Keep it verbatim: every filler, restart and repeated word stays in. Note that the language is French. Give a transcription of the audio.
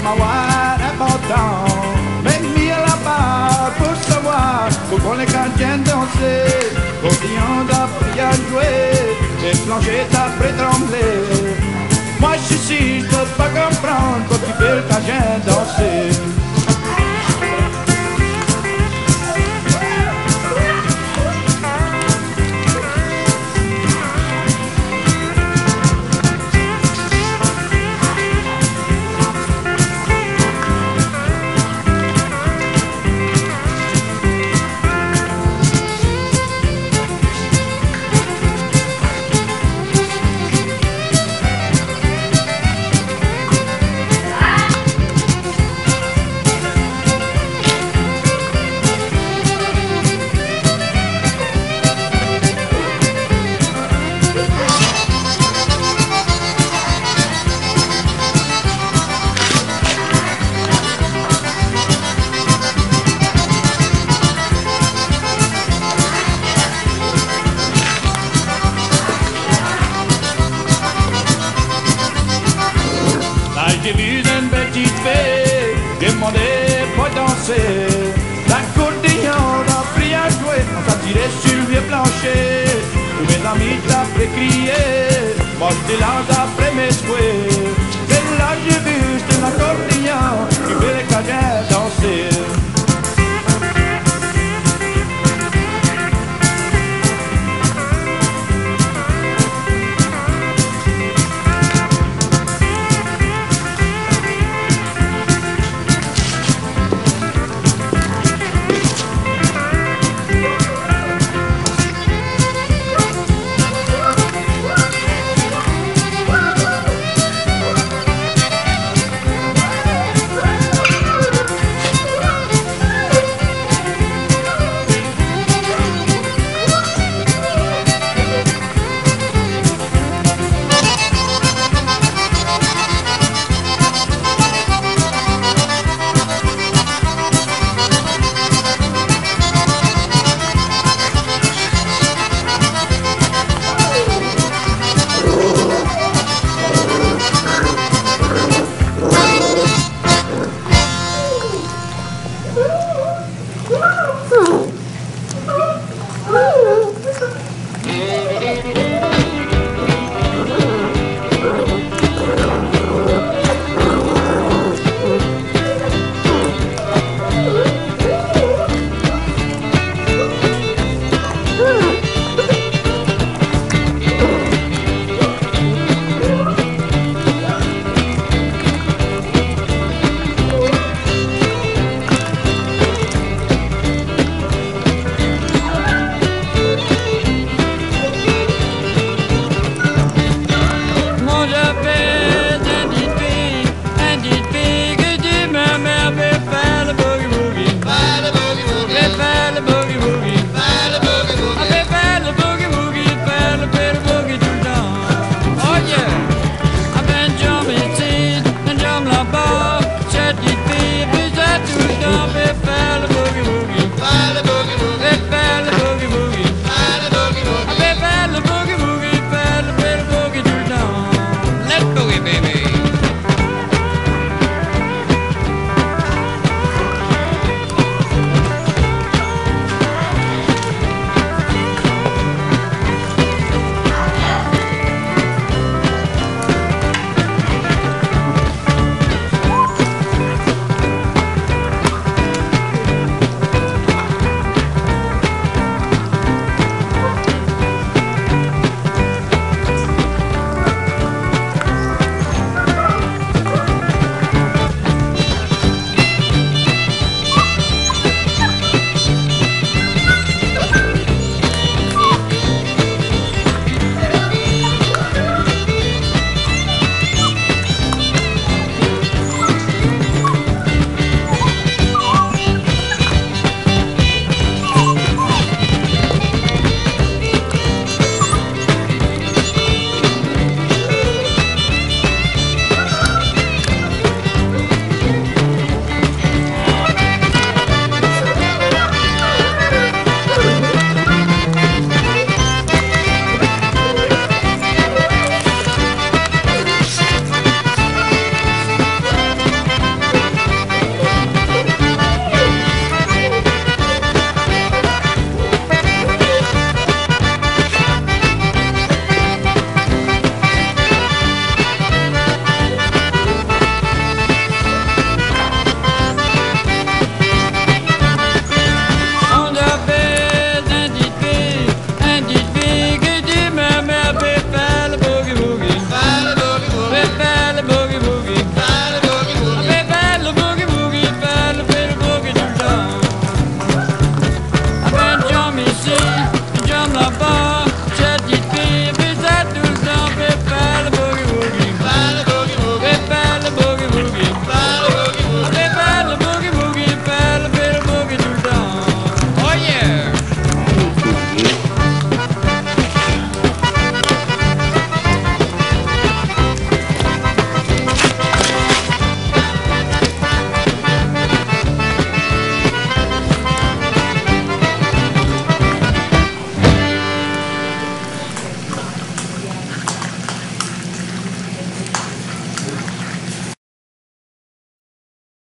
Mawar important. Mais mis à la barre pour savoir pourquoi les Canadiens danser. Cotillon d'appris à jouer, et plancher d'après trembler. Moi je suis ici, je peux pas comprendre quand tu fais le Canadien danser. J'ai vu une petite fille demander pour danser. L'accordéon a pris à jouer, on s'attirait sur le vieux plancher. Tous mes amis t'après crier, moi j'étais là d'après mes souhaits. Et là j'ai vu, c'était l'accordéon qui fait les Canadiens danser.